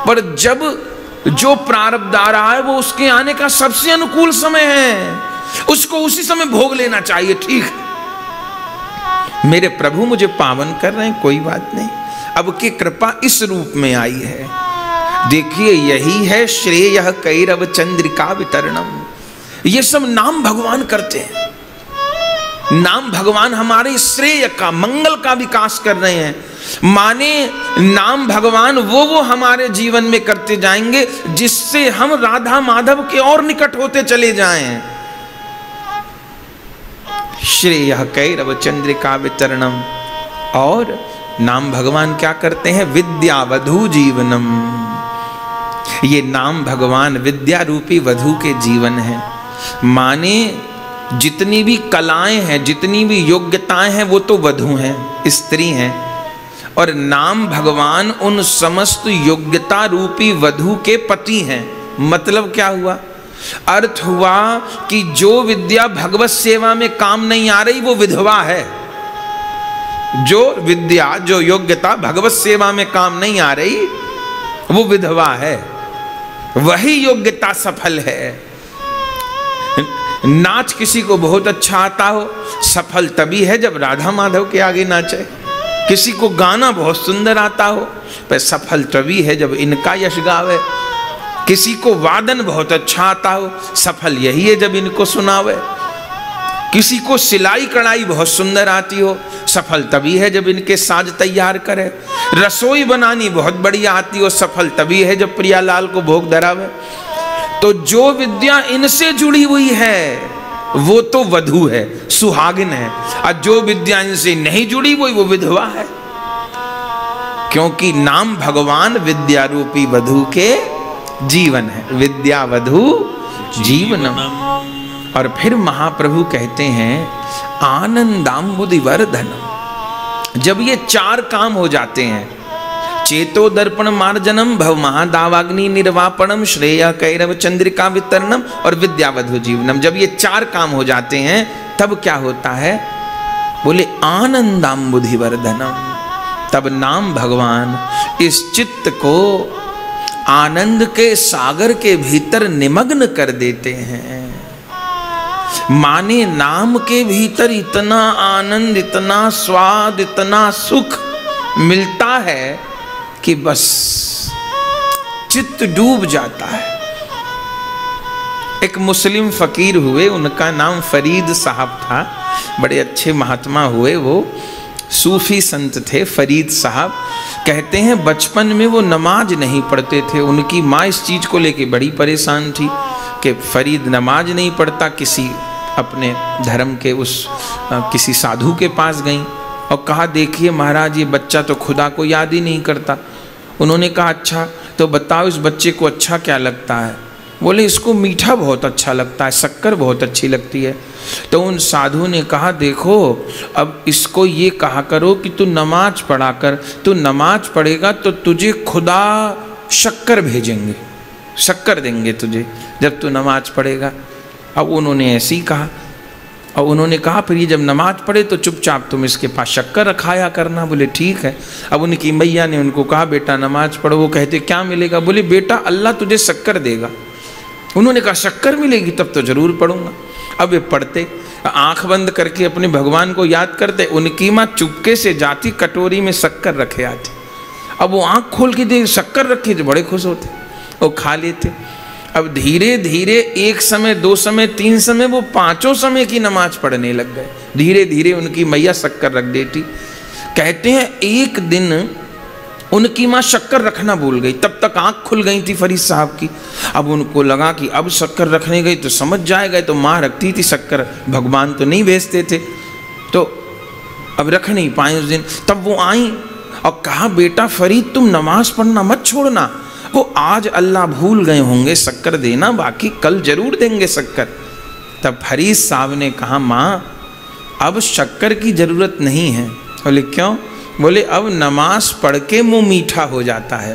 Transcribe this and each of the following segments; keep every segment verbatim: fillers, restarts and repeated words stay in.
और जब जो प्रारब्ध आ रहा है वो उसके आने का सबसे अनुकूल समय है, उसको उसी समय भोग लेना चाहिए। ठीक है, मेरे प्रभु मुझे पावन कर रहे हैं, कोई बात नहीं। अब की कृपा इस रूप में आई है। देखिए, यही है श्रेय कैरव चंद्रिका वितरणम। ये सब नाम भगवान करते हैं। नाम भगवान हमारे श्रेय का, मंगल का विकास कर रहे हैं। माने नाम भगवान वो वो हमारे जीवन में करते जाएंगे जिससे हम राधा माधव के और निकट होते चले जाएं। श्रेय कैरव चंद्रिका वितरणम। और नाम भगवान क्या करते हैं? विद्या वधु जीवनम। ये नाम भगवान विद्या रूपी वधु के जीवन है। माने जितनी भी कलाएं हैं, जितनी भी योग्यताएं हैं, वो तो वधु हैं, स्त्री हैं। और नाम भगवान उन समस्त योग्यता रूपी वधु के पति हैं। मतलब क्या हुआ? अर्थ हुआ कि जो विद्या भगवत सेवा में काम नहीं आ रही वो विधवा है। जो विद्या, जो योग्यता भगवत सेवा में काम नहीं आ रही वो विधवा है। वही योग्यता सफल है। नाच किसी को बहुत अच्छा आता हो, सफल तभी है जब राधा माधव के आगे नाचे। किसी को गाना बहुत सुंदर आता हो, पर सफल तभी है जब इनका यश गावे। किसी को वादन बहुत अच्छा आता हो, सफल यही है जब इनको सुनावे। किसी को सिलाई कढ़ाई बहुत सुंदर आती हो, सफल तभी है जब इनके साज तैयार करे। रसोई बनानी बहुत बढ़िया आती हो, सफल तभी है जब प्रियालाल को भोग धरावे। तो जो विद्या इनसे जुड़ी हुई है वो तो वधु है, सुहागिन है। और जो विद्या इनसे नहीं जुड़ी हुई वो विधवा है। क्योंकि नाम भगवान विद्या रूपी वधु के जीवन है। विद्या वधु जीवनम। और फिर महाप्रभु कहते हैं आनंदाम्बुधिवर्धनम। जब ये चार काम हो जाते हैं, चेतो दर्पण मार्जनम, भव महादावाग्नि निर्वापणम, श्रेय कैरव चंद्रिका वितरणम और विद्यावधु जीवनम, जब ये चार काम हो जाते हैं तब क्या होता है? बोले आनंदाम्बुधिवर्धनम। तब नाम भगवान इस चित्त को आनंद के सागर के भीतर निमग्न कर देते हैं। माने नाम के भीतर इतना आनंद, इतना स्वाद, इतना सुख मिलता है कि बस चित्त डूब जाता है। एक मुस्लिम फकीर हुए, उनका नाम फरीद साहब था। बड़े अच्छे महात्मा हुए, वो सूफी संत थे फरीद साहब। कहते हैं बचपन में वो नमाज नहीं पढ़ते थे। उनकी माँ इस चीज़ को लेके बड़ी परेशान थी कि फरीद नमाज नहीं पढ़ता। किसी अपने धर्म के उस किसी साधु के पास गई और कहा, देखिए महाराज, ये बच्चा तो खुदा को याद ही नहीं करता। उन्होंने कहा, अच्छा तो बताओ इस बच्चे को अच्छा क्या लगता है? बोले, इसको मीठा बहुत अच्छा लगता है, शक्कर बहुत अच्छी लगती है। तो उन साधु ने कहा, देखो अब इसको ये कहा करो कि तू नमाज पढ़ा कर, तू नमाज पढ़ेगा तो तुझे खुदा शक्कर भेजेंगे, शक्कर देंगे तुझे जब तू नमाज पढ़ेगा। अब उन्होंने ऐसे ही कहा। और उन्होंने कहा, फिर ये जब नमाज पढ़े तो चुपचाप तुम इसके पास शक्कर रखाया करना। बोले ठीक है। अब उनकी मैया ने उनको कहा, बेटा नमाज पढ़ो। वो कहते, क्या मिलेगा? बोले, बेटा अल्लाह तुझे शक्कर देगा। उन्होंने कहा, शक्कर मिलेगी? तब तो जरूर पढ़ूंगा। अब वे पढ़ते, आंख बंद करके अपने भगवान को याद करते। उनकी माँ चुपके से जाती, कटोरी में शक्कर रखे आती। अब वो आंख खोल के देख शक्कर रखी तो बड़े खुश होते, वो खा लेते। अब धीरे धीरे एक समय, दो समय, तीन समय, वो पांचों समय की नमाज पढ़ने लग गए। धीरे धीरे उनकी मैया शक्कर रख देती। कहते हैं एक दिन उनकी माँ शक्कर रखना भूल गई। तब तक आंख खुल गई थी फरीद साहब की। अब उनको लगा कि अब शक्कर रखने गई तो समझ जाएगा, तो माँ रखती थी शक्कर, भगवान तो नहीं भेजते थे, तो अब रख नहीं पाए उस दिन। तब वो आई और कहा, बेटा फरीद तुम नमाज पढ़ना मत छोड़ना। वो आज अल्लाह भूल गए होंगे शक्कर देना, बाकी कल जरूर देंगे शक्कर। तब फरीद साहब ने कहा, माँ अब शक्कर की जरूरत नहीं है। बोले क्यों? बोले अब नमाज पढ़ के मुँह मीठा हो जाता है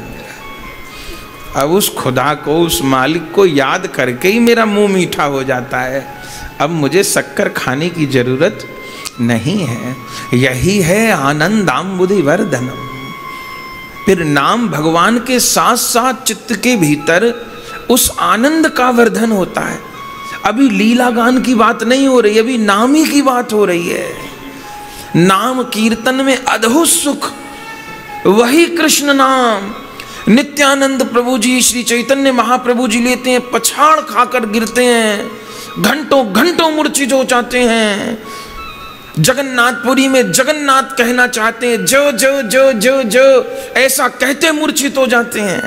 मेरा। अब उस खुदा को, उस मालिक को याद करके ही मेरा मुँह मीठा हो जाता है। अब मुझे शक्कर खाने की जरूरत नहीं है। यही है आनंदाम्बुधिवर्धनम। फिर नाम भगवान के साथ साथ चित्त के भीतर उस आनंद का वर्धन होता है। अभी लीला गान की बात नहीं हो रही, अभी नाम ही की बात हो रही है। नाम कीर्तन में अद्भुत सुख, वही कृष्ण नाम। नित्यानंद प्रभु जी, श्री चैतन्य महाप्रभु जी लेते हैं, पछाड़ खाकर गिरते हैं, घंटों घंटों मूर्छित हो जाते हैं। जगन्नाथपुरी में जगन्नाथ कहना चाहते हैं, जो जो जो जो जो ऐसा कहते मूर्छित हो जाते हैं।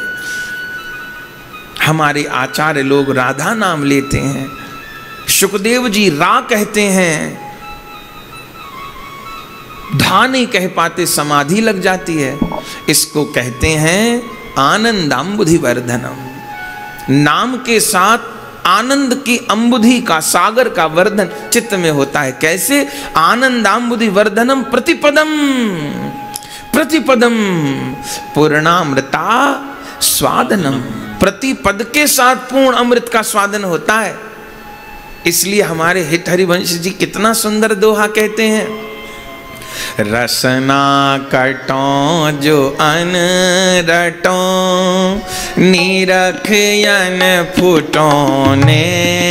हमारे आचार्य लोग राधा नाम लेते हैं, सुखदेव जी रा कहते हैं, धा नहीं कह पाते, समाधि लग जाती है। इसको कहते हैं आनंदाम्बुधि वर्धनम। नाम के साथ आनंद की अंबुधि का, सागर का वर्धन चित्त में होता है। कैसे? आनंदाम्बुधि वर्धनम प्रतिपदम प्रतिपदम पूर्णामृता स्वादनम। प्रतिपद के साथ पूर्ण अमृत का स्वादन होता है। इसलिए हमारे हित हरिवंश जी कितना सुंदर दोहा कहते हैं, रसना कटों जो अन रटों, नीरख यन फुटों ने।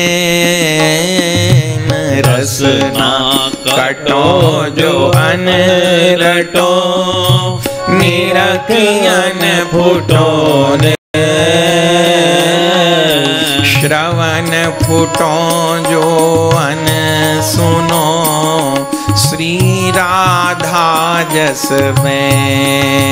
रसना कटों जो अन रटों, नीरख यन फुटों ने। श्रवण फुटों जो अन सुनो, श्री राधा जस में।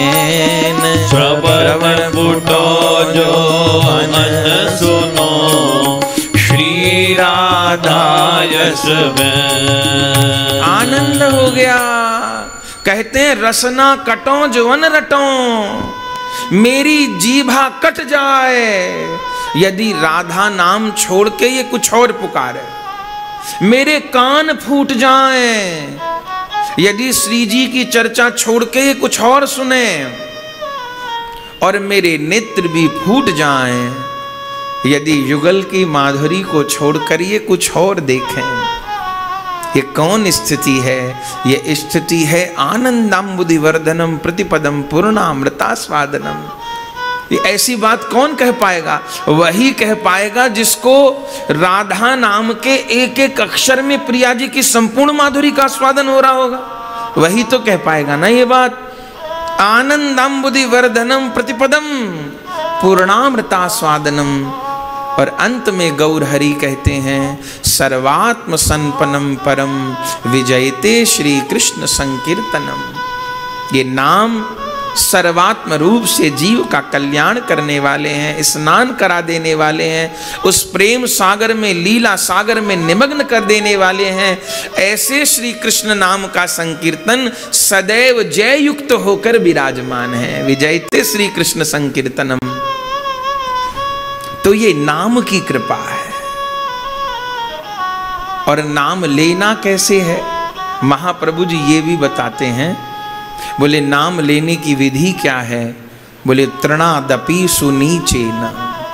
श्रवण फुटों जो अन सुनो, श्री राधा जस में। आनंद हो गया। कहते हैं रसना कटों जो अन रटों, मेरी जीभा कट जाए यदि राधा नाम छोड़ के ये कुछ और पुकारे, मेरे कान फूट जाएं यदि श्री जी की चर्चा छोड़ के ये कुछ और सुने, और मेरे नेत्र भी फूट जाएं यदि युगल की माधुरी को छोड़कर ये कुछ और देखें। ये कौन स्थिति है? ये स्थिति है आनंदाम्बुधि वर्धनम प्रतिपदम पूर्णामृता स्वादनम। ये ऐसी बात कौन कह पाएगा? वही कह पाएगा जिसको राधा नाम के एक एक अक्षर में प्रिया जी की संपूर्ण माधुरी का स्वादन हो रहा होगा, वही तो कह पाएगा ना ये बात। आनंदाम्बुधि वर्धनम प्रतिपदम पूर्णामृता स्वादनम। और अंत में गौर हरि कहते हैं सर्वात्म संपन्नम परम विजयते श्री कृष्ण संकीर्तनम। ये नाम सर्वात्म रूप से जीव का कल्याण करने वाले हैं, स्नान करा देने वाले हैं, उस प्रेम सागर में, लीला सागर में निमग्न कर देने वाले हैं। ऐसे श्री कृष्ण नाम का संकीर्तन सदैव जय युक्त होकर विराजमान है। विजयते श्री कृष्ण संकीर्तनम। तो ये नाम की कृपा है। और नाम लेना कैसे है, महाप्रभु जी ये भी बताते हैं। बोले नाम लेने की विधि क्या है? बोले तृणादपि सुनीचेन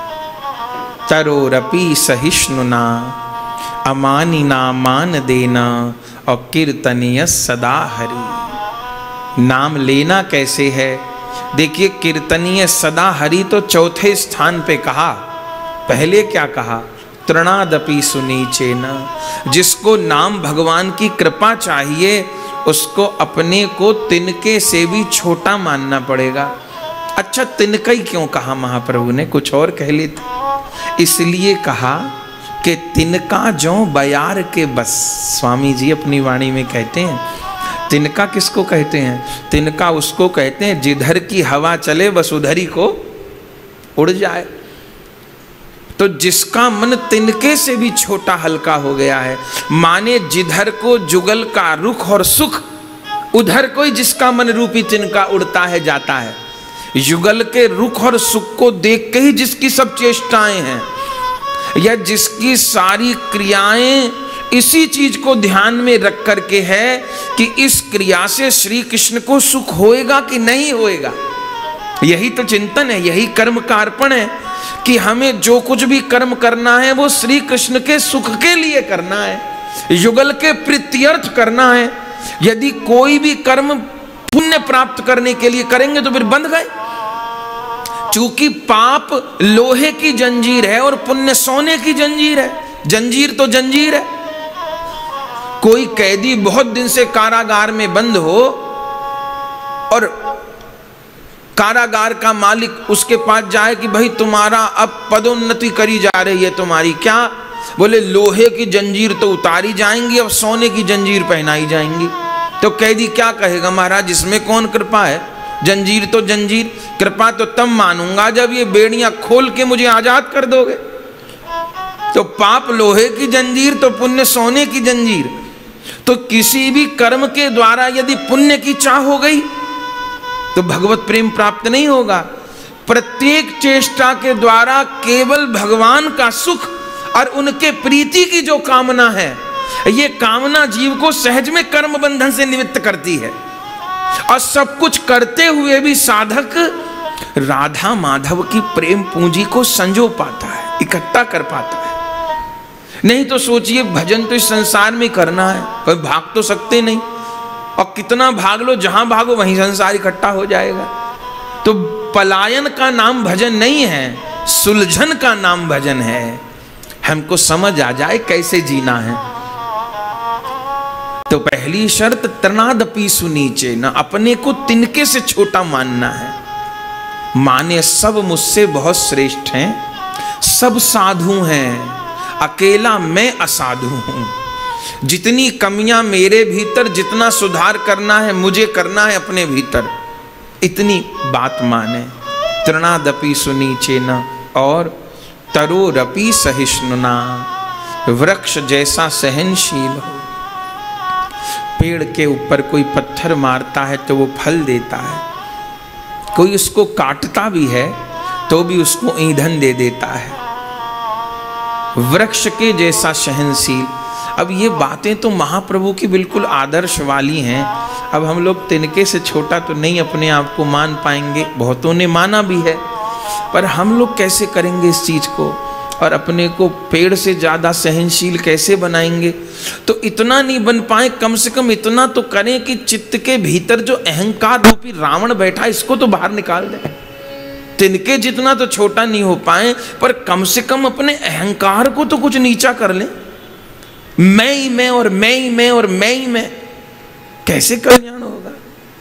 तरोरपि सहिष्णुना, अमानिना मान देना और कीर्तनीय सदा हरि। नाम लेना कैसे है? देखिए कीर्तनीय सदा हरि तो चौथे स्थान पे कहा, पहले क्या कहा? तृणादपि सुनीचेन। जिसको नाम भगवान की कृपा चाहिए उसको अपने को तिनके से भी छोटा मानना पड़ेगा। अच्छा तिनका ही क्यों कहा महाप्रभु ने? कुछ और कह लेते। इसलिए कहा कि तिनका जो बयार के बस। स्वामी जी अपनी वाणी में कहते हैं तिनका किसको कहते हैं? तिनका उसको कहते हैं जिधर की हवा चले बस उधर ही को उड़ जाए। तो जिसका मन तिनके से भी छोटा हल्का हो गया है, माने जिधर को जुगल का रुख और सुख, उधर कोई जिसका मन रूपी तिनका उड़ता है जाता है। युगल के रुख और सुख को देख के ही जिसकी सब चेष्टाएं हैं, या जिसकी सारी क्रियाएं इसी चीज को ध्यान में रख करके है कि इस क्रिया से श्री कृष्ण को सुख होएगा कि नहीं होएगा। यही तो चिंतन है, यही कर्म का अर्पण है कि हमें जो कुछ भी कर्म करना है वो श्री कृष्ण के सुख के लिए करना है, युगल के प्रीत्यर्थ करना है। यदि कोई भी कर्म पुण्य प्राप्त करने के लिए करेंगे तो फिर बंध गए। चूंकि पाप लोहे की जंजीर है और पुण्य सोने की जंजीर है, जंजीर तो जंजीर है। कोई कैदी बहुत दिन से कारागार में बंद हो और कारागार का मालिक उसके पास जाए कि भाई तुम्हारा अब पदोन्नति करी जा रही है, तुम्हारी क्या? बोले लोहे की जंजीर तो उतारी जाएंगी, अब सोने की जंजीर पहनाई जाएंगी। तो कैदी क्या कहेगा, महाराज इसमें कौन कृपा है, जंजीर तो जंजीर, कृपा तो तब मानूंगा जब ये बेड़ियां खोल के मुझे आजाद कर दोगे। तो पाप लोहे की जंजीर तो पुण्य सोने की जंजीर। तो किसी भी कर्म के द्वारा यदि पुण्य की चाह हो गई तो भगवत प्रेम प्राप्त नहीं होगा। प्रत्येक चेष्टा के द्वारा केवल भगवान का सुख और उनके प्रीति की जो कामना है, ये कामना जीव को सहज में कर्म बंधन से निवृत्त करती है। और सब कुछ करते हुए भी साधक राधा माधव की प्रेम पूंजी को संजो पाता है, इकट्ठा कर पाता है। नहीं तो सोचिए भजन तो इस संसार में करना है, कोई भाग तो सकते नहीं, और कितना भाग लो, जहां भागो वहीं संसार इकट्ठा हो जाएगा। तो पलायन का नाम भजन नहीं है, सुलझन का नाम भजन है। हमको समझ आ जाए कैसे जीना है। तो पहली शर्त तृणादपि सुनीचे, न अपने को तिनके से छोटा मानना है। माने सब मुझसे बहुत श्रेष्ठ हैं, सब साधु हैं, अकेला मैं असाधु हूं। जितनी कमियां मेरे भीतर, जितना सुधार करना है मुझे करना है अपने भीतर, इतनी बात माने। तृणादपि सुनीचे न, और तरोरपि सहिष्णुना, वृक्ष जैसा सहनशील हो। पेड़ के ऊपर कोई पत्थर मारता है तो वो फल देता है, कोई उसको काटता भी है तो भी उसको ईंधन दे देता है। वृक्ष के जैसा सहनशील। अब ये बातें तो महाप्रभु की बिल्कुल आदर्श वाली हैं। अब हम लोग तिनके से छोटा तो नहीं अपने आप को मान पाएंगे, बहुतों ने माना भी है, पर हम लोग कैसे करेंगे इस चीज को, और अपने को पेड़ से ज्यादा सहनशील कैसे बनाएंगे? तो इतना नहीं बन पाए, कम से कम इतना तो करें कि चित्त के भीतर जो अहंकार रूपी रावण बैठा इसको तो बाहर निकाल दें। तिनके जितना तो छोटा नहीं हो पाए, पर कम से कम अपने अहंकार को तो कुछ नीचा कर लें। मैं ही मैं और मैं ही मैं और मैं ही मैं, कैसे कल्याण होगा?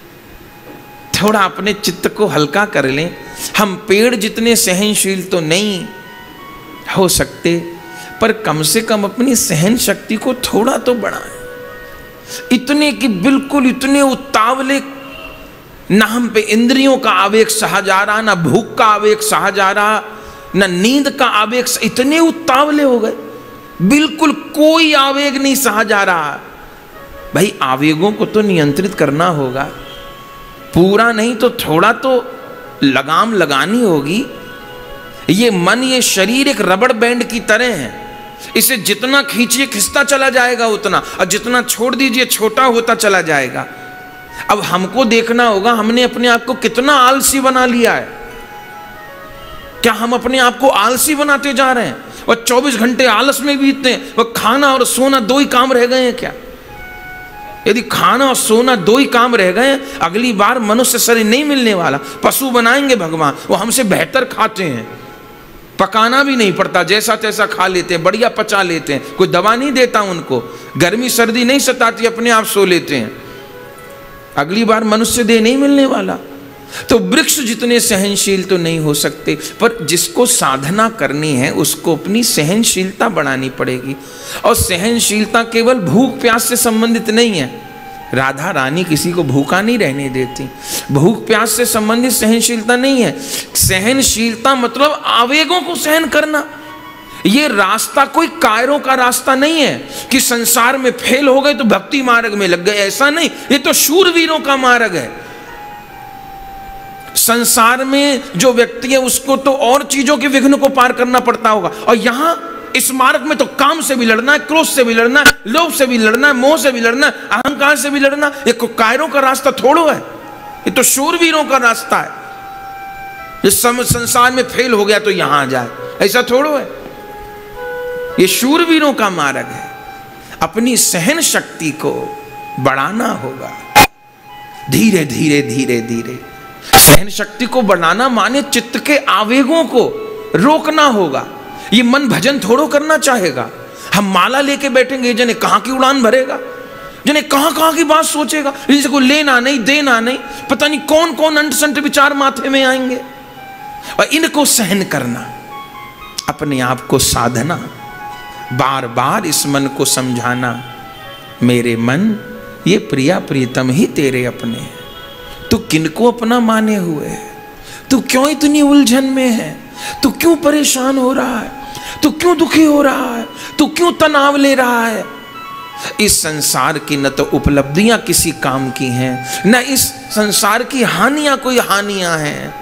थोड़ा अपने चित्त को हल्का कर लें। हम पेड़ जितने सहनशील तो नहीं हो सकते, पर कम से कम अपनी सहन शक्ति को थोड़ा तो बढ़ाएं। इतने कि बिल्कुल इतने उतावले, ना हम पे इंद्रियों का आवेग सहा जा रहा, ना भूख का आवेग सहा जा रहा, ना नींद का आवेग, इतने उतावले हो गए, बिल्कुल कोई आवेग नहीं सहा जा रहा। भाई आवेगों को तो नियंत्रित करना होगा, पूरा नहीं तो थोड़ा तो लगाम लगानी होगी। ये मन, ये शरीर एक रबड़ बैंड की तरह है, इसे जितना खींचिए खिंचता चला जाएगा उतना, और जितना छोड़ दीजिए छोटा होता चला जाएगा। अब हमको देखना होगा हमने अपने आप को कितना आलसी बना लिया है। क्या हम अपने आप को आलसी बनाते जा रहे हैं और चौबीस घंटे आलस में बीतते हैं? वो खाना और सोना दो ही काम रह गए हैं क्या? यदि खाना और सोना दो ही काम रह गए, अगली बार मनुष्य शरीर नहीं मिलने वाला, पशु बनाएंगे भगवान, वो हमसे बेहतर खाते हैं, पकाना भी नहीं पड़ता, जैसा तैसा खा लेते हैं, बढ़िया पचा लेते हैं, कोई दवा नहीं देता उनको, गर्मी सर्दी नहीं सताती, अपने आप सो लेते हैं। अगली बार मनुष्य देह नहीं मिलने वाला। तो वृक्ष जितने सहनशील तो नहीं हो सकते, पर जिसको साधना करनी है उसको अपनी सहनशीलता बढ़ानी पड़ेगी। और सहनशीलता केवल भूख प्यास से संबंधित नहीं है। राधा रानी किसी को भूखा नहीं रहने देती। भूख प्यास से संबंधित सहनशीलता नहीं है। सहनशीलता मतलब आवेगों को सहन करना। ये रास्ता कोई कायरों का रास्ता नहीं है कि संसार में फेल हो गए तो भक्ति मार्ग में लग गए, ऐसा नहीं। ये तो शूरवीरों का मार्ग है। संसार में जो व्यक्ति है उसको तो और चीजों के विघ्न को पार करना पड़ता होगा, और यहां इस मार्ग में तो काम से भी लड़ना है, क्रोध से भी लड़ना है, लोभ से भी लड़ना है, मोह से भी लड़ना है, अहंकार से भी लड़ना। ये कायरों का रास्ता थोड़ो है, ये तो शूरवीरों का रास्ता है। जिस संसार में फेल हो गया तो यहां आ जाए, ऐसा थोड़ो है। ये शूरवीरों का मार्ग है। अपनी सहन शक्ति को बढ़ाना होगा। धीरे धीरे धीरे धीरे सहन शक्ति को बढ़ाना माने चित्त के आवेगों को रोकना होगा। ये मन भजन थोड़ो करना चाहेगा। हम माला लेके बैठेंगे, जने कहां की उड़ान भरेगा, जने कहां कहां की बात सोचेगा, जिसे को लेना नहीं देना नहीं, पता नहीं कौन कौन अंट संट विचार माथे में आएंगे। और इनको सहन करना, अपने आप को साधना, बार बार इस मन को समझाना, मेरे मन ये प्रिया प्रीतम ही तेरे अपने हैं, तू किनको अपना माने हुए है, तू क्यों इतनी उलझन में है, तू क्यों परेशान हो रहा है, तू क्यों दुखी हो रहा है, तू क्यों तनाव ले रहा है। इस संसार की न तो उपलब्धियां किसी काम की हैं, न इस संसार की हानियां कोई हानियां हैं।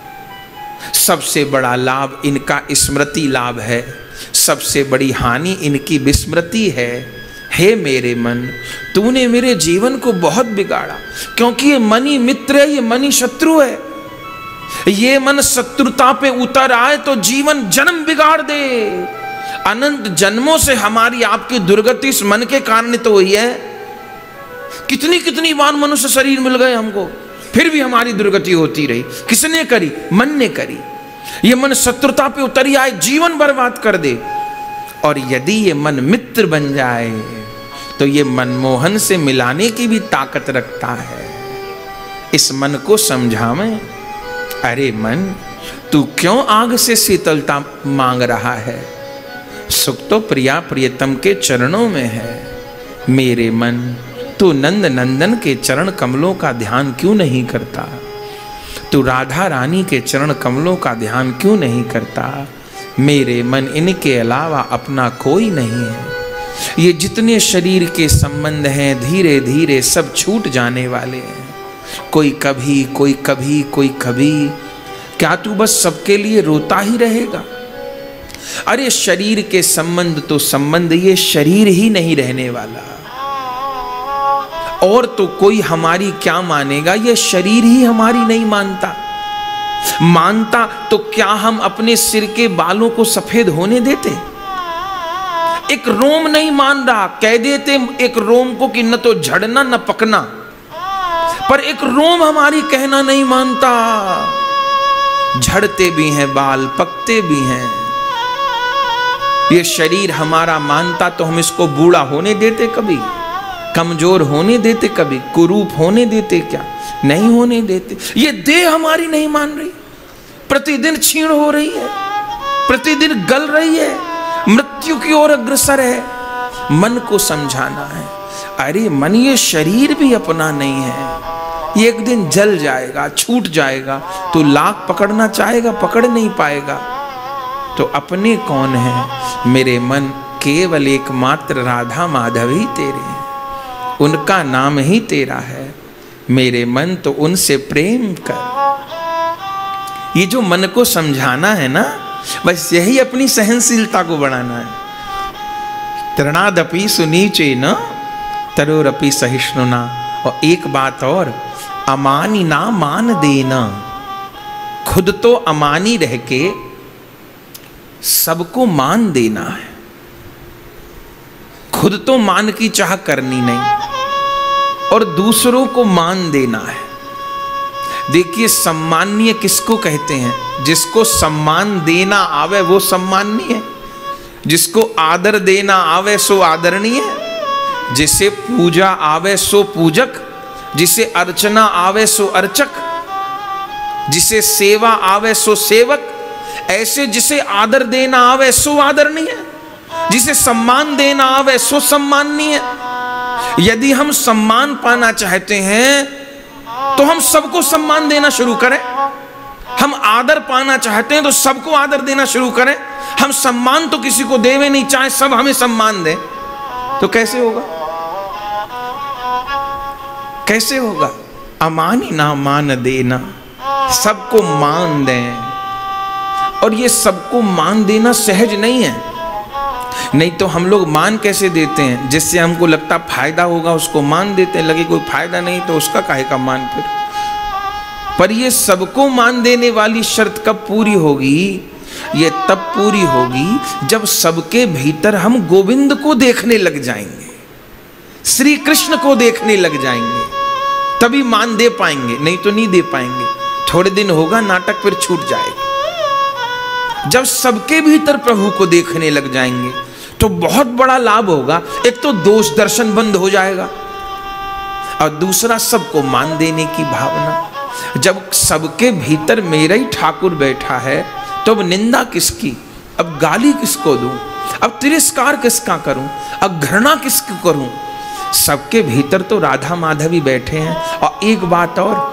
सबसे बड़ा लाभ इनका स्मृति लाभ है, सबसे बड़ी हानि इनकी विस्मृति है। हे मेरे मन, तूने मेरे जीवन को बहुत बिगाड़ा, क्योंकि ये मन ही मित्र है, ये मन ही शत्रु है। ये मन शत्रुता पे उतर आए तो जीवन जन्म बिगाड़ दे। अनंत जन्मों से हमारी आपकी दुर्गति इस मन के कारण तो हुई है। कितनी कितनी बार मनुष्य शरीर मिल गए हमको, फिर भी हमारी दुर्गति होती रही। किसने करी? मन ने करी। ये मन शत्रुता पे उतर आए, जीवन बर्बाद कर दे। और यदि ये मन मित्र बन जाए तो ये मनमोहन से मिलाने की भी ताकत रखता है। इस मन को समझावें, अरे मन, तू क्यों आग से शीतलता मांग रहा है? सुख तो प्रिया प्रियतम के चरणों में है। मेरे मन, तू नंद नंदन के चरण कमलों का ध्यान क्यों नहीं करता? तू राधा रानी के चरण कमलों का ध्यान क्यों नहीं करता? मेरे मन, इनके अलावा अपना कोई नहीं है। ये जितने शरीर के संबंध हैं धीरे धीरे सब छूट जाने वाले हैं। कोई कभी, कोई कभी, कोई कभी। क्या तू बस सबके लिए रोता ही रहेगा? अरे शरीर के संबंध तो संबंध, ये शरीर ही नहीं रहने वाला। और तो कोई हमारी क्या मानेगा? ये शरीर ही हमारी नहीं मानता। मानता तो क्या हम अपने सिर के बालों को सफेद होने देते? एक रोम नहीं मान रहा, कह देते एक रोम को कि न तो झड़ना न पकना, पर एक रोम हमारी कहना नहीं मानता। झड़ते भी हैं बाल, पकते भी हैं। ये शरीर हमारा मानता तो हम इसको बूढ़ा होने देते कभी, कमजोर होने देते कभी, कुरूप होने देते? क्या नहीं होने देते। ये देह हमारी नहीं मान रही, प्रतिदिन क्षीण हो रही है, प्रतिदिन गल रही है, मृत्यु की ओर अग्रसर है। मन को समझाना है, अरे मन, ये शरीर भी अपना नहीं है। ये एक दिन जल जाएगा, छूट जाएगा, तो लाख पकड़ना चाहेगा, पकड़ नहीं पाएगा। तो अपने कौन है? मेरे मन, केवल एकमात्र राधा माधव ही तेरे हैं, उनका नाम ही तेरा है। मेरे मन, तो उनसे प्रेम कर। ये जो मन को समझाना है ना, बस यही अपनी सहनशीलता को बढ़ाना है। तृणादपि सुनीचेन तरोरपि सहिष्णुना। और एक बात और, अमानी ना मान देना। खुद तो अमानी रह के सबको मान देना है। खुद तो मान की चाह करनी नहीं और दूसरों को मान देना है। देखिए, सम्माननीय किसको कहते हैं? जिसको सम्मान देना आवे वो सम्माननीय है, जिसको आदर देना आवे सो आदरणीय है, जिसे पूजा आवे सो पूजक, जिसे अर्चना आवे सो अर्चक, जिसे सेवा आवे सो सेवक। ऐसे जिसे आदर देना आवे सो आदरणीय है, जिसे सम्मान देना आवे सो सम्माननीय है। यदि हम सम्मान पाना चाहते हैं तो हम सबको सम्मान देना शुरू करें। हम आदर पाना चाहते हैं तो सबको आदर देना शुरू करें। हम सम्मान तो किसी को देवे नहीं, चाहे सब हमें सम्मान दें, तो कैसे होगा? कैसे होगा? अमानी ना मान देना, सबको मान दें। और ये सबको मान देना सहज नहीं है। नहीं तो हम लोग मान कैसे देते हैं? जिससे हमको लगता फायदा होगा उसको मान देते हैं, लगे कोई फायदा नहीं तो उसका काहे का मान। फिर पर ये सबको मान देने वाली शर्त कब पूरी होगी? ये तब पूरी होगी जब सबके भीतर हम गोविंद को देखने लग जाएंगे, श्री कृष्ण को देखने लग जाएंगे। तभी मान दे पाएंगे, नहीं तो नहीं दे पाएंगे। थोड़े दिन होगा नाटक, फिर छूट जाएगा। जब सबके भीतर प्रभु को देखने लग जाएंगे तो बहुत बड़ा लाभ होगा। एक तो दोष दर्शन बंद हो जाएगा और दूसरा सबको मान देने की भावना। जब सबके भीतर मेरा ही ठाकुर बैठा है तो अब निंदा किसकी, अब गाली किसको दूं, अब तिरस्कार किसका करूं, अब घृणा किसको करूं। सबके भीतर तो राधा माधवी बैठे हैं। और एक बात और,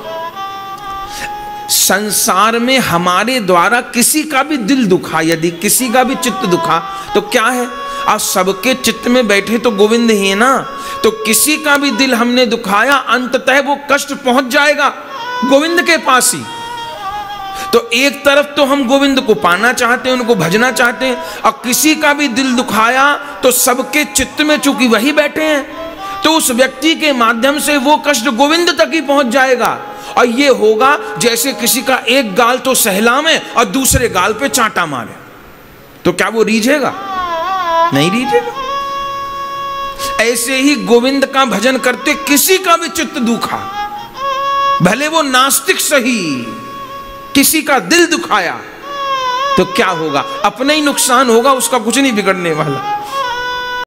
संसार में हमारे द्वारा किसी का भी दिल दुखा, यदि किसी का भी चित्त दुखा तो क्या है, आप सबके चित्त में बैठे तो गोविंद ही है ना। तो किसी का भी दिल हमने दुखाया, अंततः वो कष्ट पहुंच जाएगा गोविंद के पास ही। तो एक तरफ तो हम गोविंद को पाना चाहते हैं, उनको भजना चाहते हैं, और किसी का भी दिल दुखाया तो सबके चित्त में चूंकि वही बैठे हैं तो उस व्यक्ति के माध्यम से वो कष्ट गोविंद तक ही पहुंच जाएगा। और ये होगा जैसे किसी का एक गाल तो सहलावे और दूसरे गाल पे चांटा मारे, तो क्या वो रीझेगा? नहीं रीझेगा। ऐसे ही गोविंद का भजन करते किसी का भी चित्त दुखा, भले वो नास्तिक सही, किसी का दिल दुखाया तो क्या होगा? अपना ही नुकसान होगा, उसका कुछ नहीं बिगड़ने वाला।